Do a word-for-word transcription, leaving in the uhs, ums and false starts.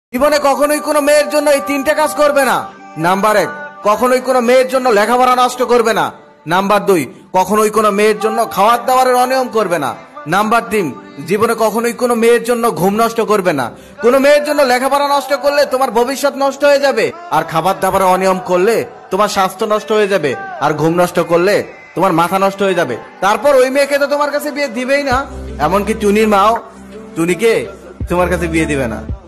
জীবনে কখনোই কোনো মেয়ের জন্য এই তিনটে কাজ করবে না। নাম্বার এক, কখনোই কোনো মেয়ের জন্য লেখাপড়া নষ্ট করবে না। নাম্বার দুই, কখনোই কোনো মেয়ের জন্য খাওয়ার দাওয়ারের অনিয়ম করবে না। নাম্বার তিন, জীবনে কখনোই কোনো মেয়ের জন্য ঘুম নষ্ট করবে না। কোনো মেয়ের জন্য লেখাপড়া নষ্ট করলে তোমার ভবিষ্যৎ নষ্ট হয়ে যাবে, আর খাবার দাবারের অনিয়ম করলে তোমার স্বাস্থ্য নষ্ট হয়ে যাবে, আর ঘুম নষ্ট করলে তোমার মাথা নষ্ট হয়ে যাবে। তারপর ওই মেয়েকে তো তোমার কাছে বিয়ে দিবেই না, এমনকি টুনির মাও টুনিকে তোমার কাছে বিয়ে দিবে না।